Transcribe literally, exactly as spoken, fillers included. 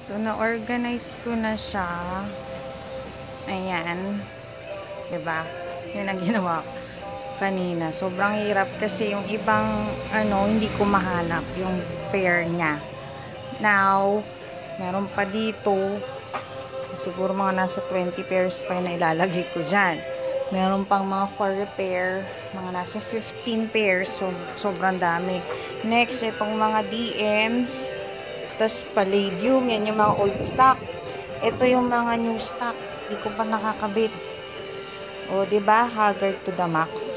So, na-organize ko na siya. Ayan. Diba? Yun ang ginawa ko kanina. Sobrang hirap kasi yung ibang, ano, hindi ko mahanap yung pair niya. Now, meron pa dito. Siguro mga nasa twenty pairs pa na ilalagay ko dyan. Meron pang mga four pair. Mga nasa fifteen pairs. So, sobrang dami. Next, itong mga D Ms. Tapos, Palladium. Yan yung mga old stock. Ito yung mga new stock. Di ko pa nakakabit. O, diba? Haggard to the max.